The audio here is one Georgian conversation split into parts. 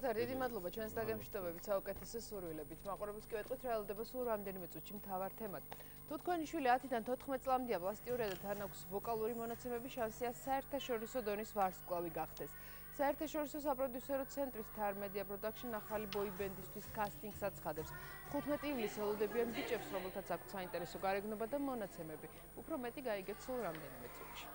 Lothar, დიდი მადლობა ჩვენს დაგემშვიდობებით საუკეთესო სურვილებით. მაყურებელს კი ვეტყვით, რეალდება სულ რამდენიმე წუთში მთავარ თემად. თუ თქვენი შვილი 10-დან 14 წლამდეა, პლასტიურია და თან აქვს ვოკალური მონაცემები, შანსია საერთაშორისო დონის ვარსკვლავი გახდეს. საერთაშორისო საპროდიუსერო ცენტრის Star Media Production ახალი ბოიბენდისთვის კასტინგს აცხადებს. 15 ივლისს ელოდებიან ბიჭებს, რომელთაც აქვთ საინტერესო გარეგნობა და მონაცემები. უფრო მეტი გაიგეთ სულ რამდენიმე წუთში.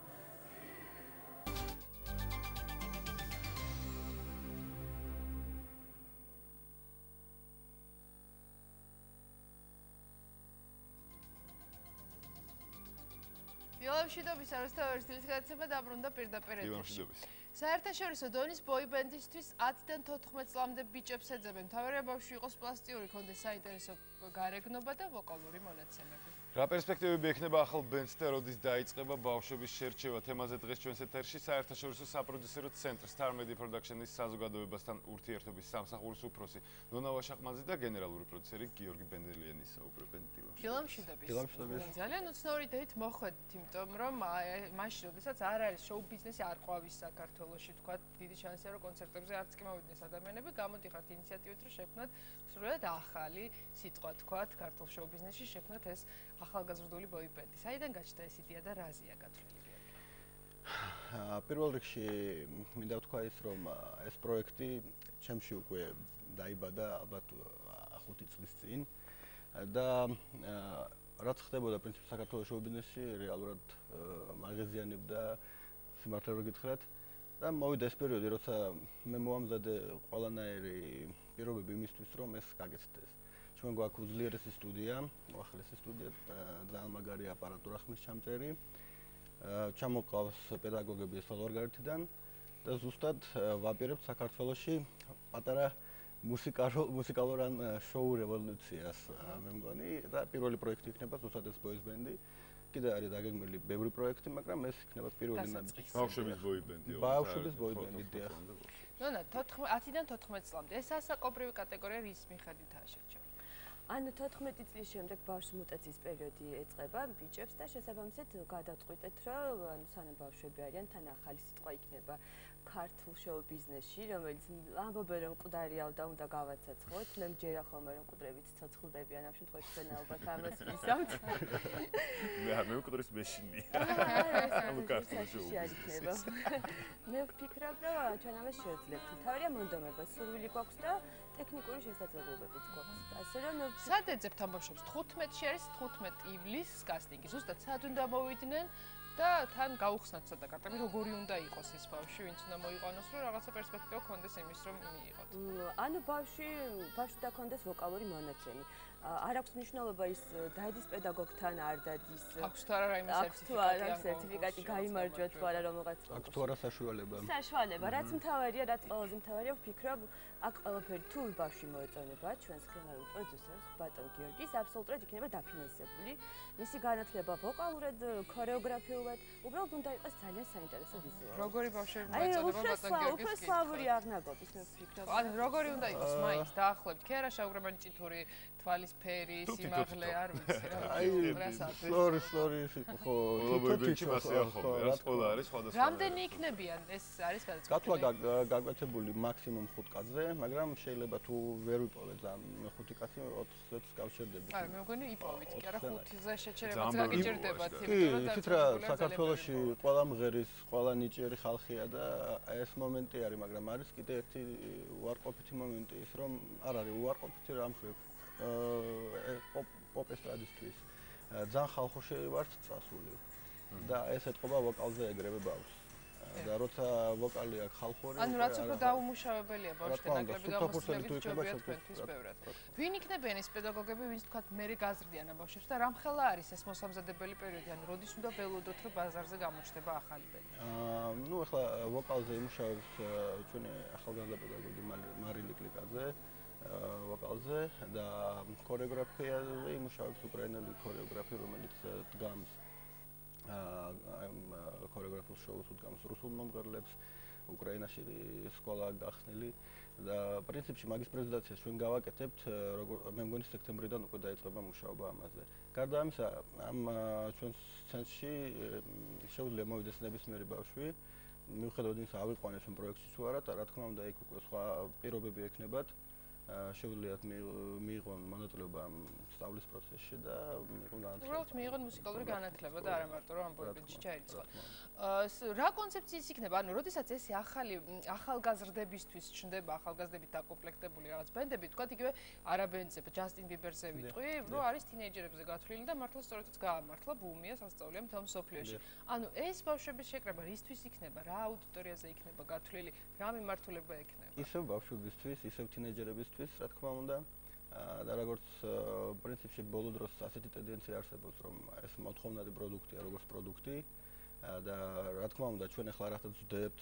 Დილამშვიდობის არასთავარის თილისგადაცემა დაბრუნდა პირდაპირ ეთერში. საერთაშორისო დონის ბოიბენდისთვის 10-დან 14 წლამდე ბიჭებს ეძებენ. მთავარია ბავშვი იყოს პლასტიური, ჰქონდეს საინტერესო გარეგნობა და ვოკალური მონაცემები. რა პერსპექტივები ექნება ახალ ბენდს და როდის დაიწყება ბავშვების შერჩევა? თემაზე დღეს ჩვენს ეთერში საერთაშორისო საპროდიუსერო ცენტრის Star Media Production-ის საზოგადოებასთან ურთიერთობის სამსახურის უფროსი ნონა ვაშაყმაძე და გენერალური პროდიუსერი გიორგი ბენდელიანი საუბრობენ. დილამშვიდობის. ძალიან უცნაური დღით მოხვედით, იმიტომ რომ მაშინ, როდესაც არ არის შოუ-ბიზნესი არ ყვავის საქართველოში, თქვა დიდი შანსია, რომ კონცერტებზე არც კი მოვიდნენ ადამიანები, გამოდიხართ ინიციატივით, რომ შექმნათ სრულად ახალი სიტყვა, თქვათ, ქართულ შოუ-ბიზნესში შექმნათ ეს ახალგაზრდული ბოიბენდი. საიდან გაჩნდა ეს იდეა და რაზეა გათვლილი? პირველ რიგში მინდა ვთქვა ის, რომ ეს პროექტი ჩემში უკვე დაიბადა ალბათ 5 წლის წინ და რაც ხდებოდა პრინციპი საქართველოს შოუ-ბიზნესში რეალურად მაღაზიანებდა სიმართლე რო გითხრათ და მოვიდა ეს პერიოდი, როცა მე მოამზადე ყველანაირი პირობები იმისთვის, რომ ეს გაგეცდეს. ჩვენ გვაქვს უძლიერესი სტუდია, უახლესი სტუდია, ძალიან მაგარი აპარატურა ხმის ჩამწერი. ჩამოყავს პედაგოგები საზღვარგარეთიდან და ზუსტად ვაპირებთ საქართველოში პატარა მუსიკალურ ან შოუ რევოლუციას მე მგონი და პირველი პროექტი იქნება ზუსტად ეს ბოის ბენდი. კიდე არის დაგეგმილი ბევრი პროექტი, მაგრამ ეს იქნება პირველი ნაბიჯი. ბავშვების ბოიბენდი. ბავშვების ბოიბენდი, დიახ. ნონა, 10-დან 14 წლამდე ეს ასაკობრივი კატეგორია რის მიხედვითაა შერჩეული? ანუ 14 წლის შემდეგ ბავშვს მუტაციის პერიოდი ეწყება ბიჭებს და შესაბამისად გადავწყვიტეთ, რომ ანუ სანამ ბავშვები არიან, თან ახალი სიტყვა იქნება ქართულ შოუ-ბიზნესში, რომელიც ამბობენ, რომ მკვდარია და უნდა გავაცოცხლოთ. მე მჯერა ხოლმე, რომ მკვდრებით ცოცხლდებიან, ამ შემთხვევაში ჩვენ ალბათ ამას ვიზამთ. მე არ მევკვდრის მეშინი. ანუ ქართულ შოუ-ბიზნესში. მე ვფიქრობ, რომ ჩვენ ამას შევძლებთ. თავარია მონდომება, სურვილი გვაქვს და ტექნიკური შესაძლებლობებიც გვაქვს. ასე რომ სად ეძებთ ამ ბავშვებს? 15-ში არის 15 ივლისს კასტინგი. ზუსტად სად უნდა მოვიდნენ და თან გაუხსნათ ცოტა კარტები, როგორი უნდა იყოს ეს ბავშვი, ვინც უნდა მოიყვანოს, რომ რაღაცა პერსპექტივა ქონდეს იმის, რომ მიიღოთ. ანუ ბავშვი დაქონდეს ვოკალური მონაცემი. არ აქვს მნიშვნელობა ის დადის პედაგოგთან არ დადის. აქვს თუ არა რაიმე სერტიფიკატი გაიმარჯვა თუ არა რომელღაც. აქვს თუ არა საშუალება. საშუალება, რაც მთავარია, რაც ყველაზე მთავარია, ვფიქრობ, აქ ყველაფერი თუ ბავშვი მოეწონება ჩვენს გენერალურ პროდიუსერს ბატონ გიორგის, აბსოლუტურად იქნება დაფინანსებული. მისი განათლება ვოკალურად, ქორეოგრაფიულად, უბრალოდ უნდა იყოს ძალიან საინტერესო ვიზუალი. როგორი ბავშვები მოეწონება ბატონ გიორგის? უფრო სლავური აღნაგობის მე ვფიქრობ. ანუ როგორი უნდა იყოს მაინც დაახლოებით? ქერა შავგრებანი წითური თვალის ფერი, სიმაღლე არ ვიცი რა. სლორი ხო, ბოიბენდში მასე ახლა რა სკოლა არის სხვადასხვა. რამდენი იქნებიან? ეს არის გადაწყვეტილი. გათვლა გაგვეთებული მაქსიმუმ 5 კაცზე, მაგრამ შეიძლება თუ ვერ ვიპოვეთ ძალიან 5 კაცი 4-ს გავშერდებით. აი, მე მგონი იპოვით, კი არა 5-ზე შეჩერებაც გაგიჭირდებათ, იმიტომ რომ თითქოს საქართველოში ყველა მღერის, ყველა ნიჭიერი ხალხია და ეს მომენტი არის, მაგრამ არის კიდე ერთი უარყოფითი მომენტი ის, რომ არ არის უარყოფითი რამხრივ პოპ ესტრადისთვის ძალიან ხალხურში ვართ წასული და ეს ეთყობა ვოკალზე ეგრევე ბავშვს და როცა ვოკალი აქვს ხალხური ანუ რაც უფრო დაუმუშავებელია ბავშვთა ნაკლები გამოსვლებით ჯობია თქვენთვის ბევრად. ვინ იქნებიან ეს პედაგოგები, ვინც თქვათ მერე გაზრდიან ამ ბავშვებს და რამხელა არის ეს მოსამზადებელი პერიოდი, ანუ როდის უნდა ველოდოთ, რომ ბაზარზე გამოჩნდება ახალი ბენდი? ნუ ახლა ვოკალზე იმუშავებს ჩვენი ახალგაზრდა პედაგოგი მარილი კლიკაძე ვოკალზე და ქორეოგრაფიაზე იმუშავებს უკრაინელი ქორეოგრაფი, რომელიც დგამს ქორეოგრაფიულ შოუს დგამს რუსულ მომღერლებს, უკრაინაში სკოლა გახსნილი და პრინციპში მაგის პრეზენტაციას ჩვენ გავაკეთებთ, მე მგონი სექტემბრიდან უკვე დაიწყება მუშაობა ამაზე. გარდა ამისა, ამ ჩვენს ცენტრში შეუძლია მოვიდეს ნებისმიერი ბავშვი მიუხედავად იმისა, ავიყვანეს ამ პროექტში თუ არა, და რა თქმა უნდა, იქ უკვე სხვა პირობები ექნებათ. შეუძლიათ მიიღონ მონაწილეობა სწავლის პროცესში და მიიღონ განათლება. უბრალოდ მიიღონ მუსიკალური განათლება და არა მარტო რომ ამ პროექტში ჩაირიცხონ. რა კონცეფციის იქნება? ანუ, როდესაც ეს ახალგაზრდებისთვის ჩნდება, ახალგაზრდებით დაკომპლექტებული რაღაც ბენდები, თქვათ იგივე არაბენდზე, ჯასტინ ბიბერზე ვიტყვი, რომ არის თინეიჯერებზე გათვლილი და მართლა სწორედაც გაამართლა ბუმია სასწაულია მთელ მსოფლიოში. ანუ, ეს ბავშვების შეკრება რისთვის იქნება? რა აუდიტორიაზე იქნება გათვლილი? რა მიმართულება ექნება? ისევ ბავშვებისთვის, ისევ თინეიჯერებისთვის, რა თქმა უნდა. და როგორც პრინციპში ბოლო დროს ასეთი ტენდენცია არსებობს, რომ ეს მოთხოვნადი პროდუქტია, როგორც პროდუქტი და რა თქმა უნდა, ჩვენ ახლა რასაც ვძლებთ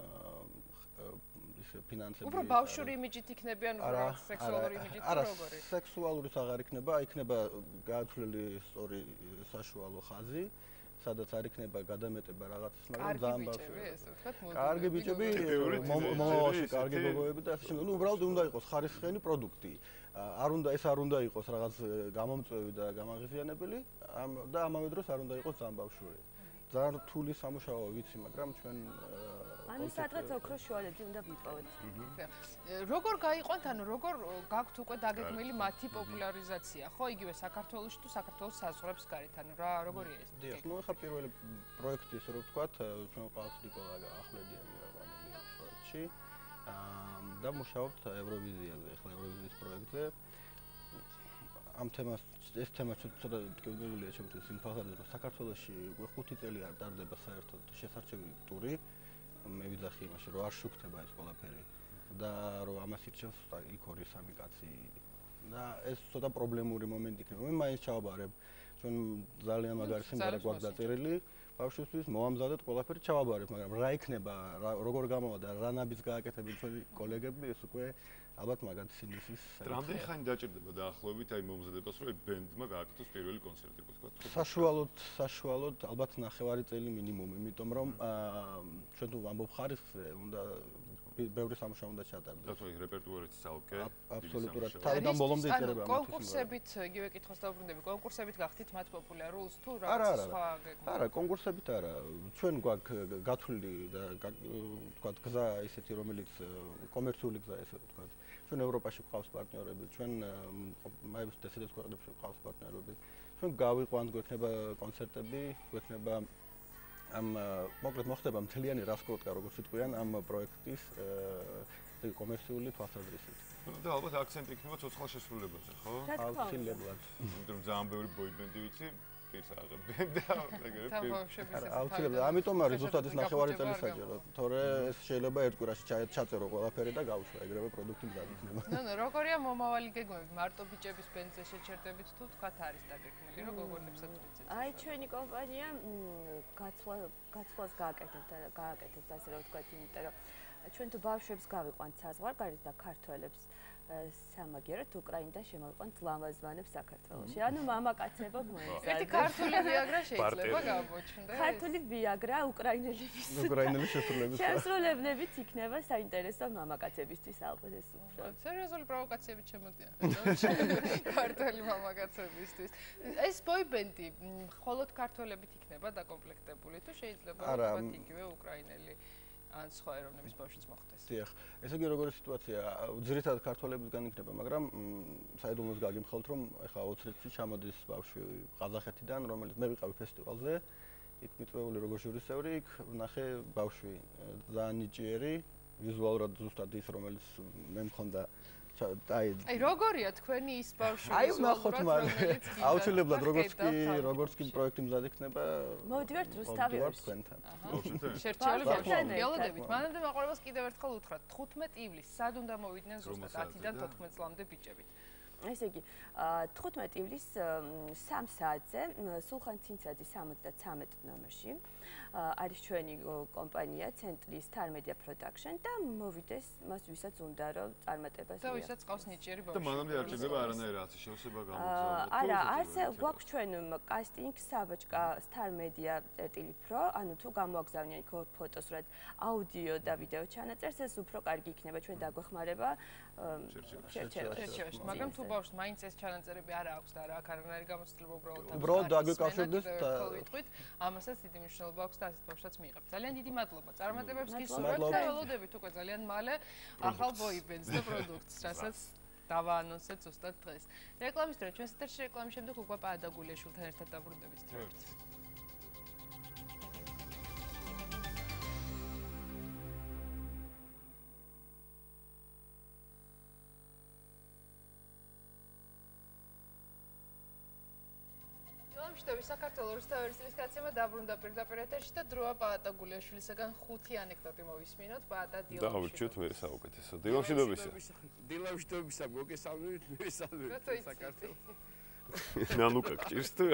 ის ფინანსები. უფრო ბავშვური იმიჯით იქნებიან, უფრო სექსუალური იმიჯით როგორი? სექსუალურიც აღარ იქნება, იქნება გათვლილი სწორი საშუალო ხაზი. სადაც არ იქნება გადამეტება რაღაცის, მაგრამ ძალიან ბავშვია. კარგი ბიჭები, მომავალში კარგი გოგოები და ასე შემდეგ. ნუ უბრალოდ უნდა იყოს ხარისხიანი პროდუქტი. ეს არ უნდა იყოს რაღაც გამომწვევი და გამაღიზიანებელი და ამავე დროს არ უნდა იყოს ძალიან ბავშვური. ძალიან რთული სამუშაოა ვიცი, მაგრამ ჩვენ ანუ სადღაც ოქროს შუალედი უნდა ვიპოვოთ. როგორ გაიყვანთ, ანუ როგორ გაქვთ უკვე დაგეგმილი მათი პოპულარიზაცია, ხო? იგივე საქართველოში თუ საქართველოს საზღვრებს გარეთ, ანუ როგორია ეს? დიახ, ნუ ახლა პირველი პროექტი, ესე რომ ვთქვათ, ჩვენ ყავს ნიკოლა ახვლედიანი რაგვანელი პროექტში. და მუშაობთ ევროვიზიაზე, ახლა ევროვიზიის პროექტზე. ამ თემას ეს თემა ცოტა ტკბილია ჩემთვის იმ ფაქტით, რომ საქართველოში უკვე 5 წელი არ ტარდება საერთოდ შესარჩევი ტური. მე ვიძახი იმაში, რომ არ შუქდება ეს ყველაფერი და რომ ამას ირჩევს იქ 2-3 კაცი და ეს ცოტა პრობლემური მომენტი იქნება. მე მაინც ჩავაბარებ, ჩვენ ძალიან მაგარი სიმღერა გვაქვს დაწერილი, ბავშვისთვის მოვამზადეთ ყველაფერი ჩავაბარებ, მაგრამ რა იქნება, როგორ გამოვა და რა ნაბიჯს გააკეთებენ ჩვენი კოლეგები, ეს უკვე ალბათ მაგათი სიმისის. რამდენი ხანი დაჭირდება დაახლოებით აი მომზადებას, რომ ბენდმა გააკეთოს პირველი კონცერტი, ვთქვათ? საშუალოდ ალბათ 9 წელი მინიმუმ, იმიტომ რომ ჩვენ თუ ვამბობ ხარისხზე, უნდა ბევრი სამუშაო უნდა ჩატარდეს. და თქო, რეპერტუარიც ძალკე. აბსოლუტურად. თავიდან ბოლომდე იწერება ამათთვის. კონკურსებით, იგივე კითხავს დაუბრუნდები, კონკურსებით გახდით მათ პოპულარულს თუ რაღაც სხვა გეგმა? არა, კონკურსებით არა. ჩვენ გვაქვს გათვლილი და ვთქვათ, გზა ისეთი, რომელიც კომერციული გზა ესე ვთქვათ. ჩვენ ევროპაში გვყავს პარტნიორები, ჩვენ მაიბრს ესეთ ქვეყნებში გვყავს პარტნიორები. ჩვენ გავიყვანთ, გვექნება კონცერტები, გვექნება მოკლედ მოხდება მთლიანი რასკროტკა, როგორც იტყვიან, ამ პროექტის კომერციული თვალსაზრისით. და ალბათ აქცენტი იქნება ცოცხალ შესრულებაზე, ხო? აუცილებლად. იმიტომ რომ ძალიან ბევრი ბოიბენდი ვიცი, პირს აღებენ და აუცილებლად. ამიტომ არის ზუსტად ეს 9 წელი საჭირო, თორე ეს შეიძლება ერთ კვირაში ჩაწერო ყველაფერი და გავუშვა, ეგრევე პროდუქტი მზად იქნება. ნუ როგორია მომავალი გეგმები? მარტო ბიჭების ბენდზე შეჩერდებით თუ თქვათ არის დაგეგმილი, რომ გოგონებსაც ვიწეთ? აი ჩვენი კომპანია გაცვლას გააკეთებს ასე რომ ვთქვათ, იმიტომ რომ ჩვენ თუ ბავშვებს გავიყვანთ საზღვარგარეთ და ქართველებს სამაგიეროდ უკრაინიდან შემოვიყვანთ ლამაზმანებს საქართველოში. ანუ მამაკაცებო მოეწადეთ. ერთი ქართული ვიაგრა შეიძლება გამოჩნდეს. ქართული ვიაგრა უკრაინელების შესრულებლებით იქნება საინტერესო მამაკაცებისთვის ალბათ ეს უფრო. სერიოზული პროვოკაციები შემოდიან. ქართული მამაკაცებისთვის. ეს ბოიბენდი მხოლოდ ქართველებით იქნება დაკომპლექტებული თუ შეიძლება ვთქვათ იგივე უკრაინელი ან სხვა ეროვნების ბავშვიც მოხდეს. დიახ, ესე იგი როგორი სიტუაცია, ძირითადად ქართველებისგან იქნება, მაგრამ საიდუმლოს გაგიმხელთ, რომ ეხლა 20 წუთში ჩამოდის ბავშვი ყაზახეთიდან, რომელიც მე ვიყავი ფესტივალზე, იქ მიწვეული როგორც ჟურის წევრი, იქ ვნახე ბავშვი ძალიან ნიჭიერი, ვიზუალურად ზუსტად ის, რომელიც მე მქონდა აი როგორია თქვენი ის ბავშვი? აი ვნახოთ მაგრამ აუცილებლად როგორც კი პროექტი მზად იქნება მოვიდივართ რუსთავიაში თქვენთან. შერჩეული ბავშვები ველოდებით. მანამდე მაყურებელს კიდევ ერთხელ უთხრათ 15 ივლისს სად უნდა მოვიდნენ ზუსტად 10-დან 14 წლამდე ბიჭებით? ესე იგი 15 ივლისს 3 საათზე სულხან ცინცაძის 73 ნომერში არის ჩვენი კომპანია ცენტრი Star Media Production და მოვიდეს მას ვისაც უნდა რომ წარმატებას და ვისაც ყავს ნიჭიერი ბავშვი. და მანამდე არ ჭირდება არანაირი რაღაცის შევსება გამოგზავნოთ. არა, არც გვაქვს ჩვენ კასტინგ საბაჭკა Star Media.pro, ანუ თუ გამოაგზავნიან იქ ფოტოს, რაც აუდიო და ვიდეო ჩანაწერს, ეს უფრო კარგი იქნება ჩვენ დაგვეხმარება შერჩევაში. მაგრამ თუ ბავშვს მაინც ეს ჩანაწერები არ აქვს და აქ არანაირი გამოცდილება უბრალოდ დაგვიკავშირდეს ვიტყვით, ამასაც დიდი მნიშვნელობა აქვს და ასეთ ბავშვსაც მიიღებთ. ძალიან დიდი მადლობა. წარმატებებს გისურვებთ და ველოდებით უკვე ძალიან მალე ახალ boyband-ს და პროდუქტს, რასაც დავაანონსეთ ზუსტად დღეს. რეკლამის დრო, ჩვენს ეთერში რეკლამის შემდეგ უკვე პაადა გულიაშვილთან ერთად დაბრუნდებით დღეს. შტაბის საქართველოს რუსთაველის წლის გაცემა დაბრუნდა პირდაპირ ეთერში და დროა პაატა გულიაშვილისაგან 5 ანეკდოტი მოვისმინოთ. პაატა დილამში. დავუჩვით მე საუკეთესო. დილამშვიდობისა მოგესალმებით, მე საუბრობ საქართველოს. ნანუკა გჭირს თუ?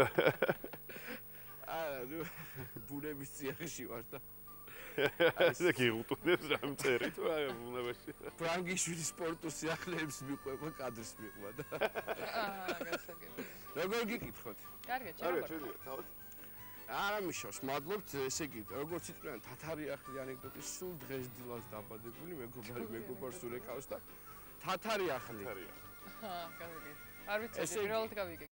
ნუ ბუნების წიაღში ვარ და ესე გიღუტუნებს რამ წერი თუ აი ბუნებაში. ფრანგიშვილის სპორტულ სიახლეებს მიყვება კადრს მიყვება და გასაგებია. როგორ გიკითხოთ? კარგად, ჩავდივარ თავად. არა მიშოს, მადლობთ, ესე იგი, როგორც იტყვიან, თათარი ახლი ანეკდოტი სულ დღეს დილას დაბადებული, მეგობარს ურეკავს და თათარი ახლი. კარგი. არ ვიცი, პირველად გავიგე.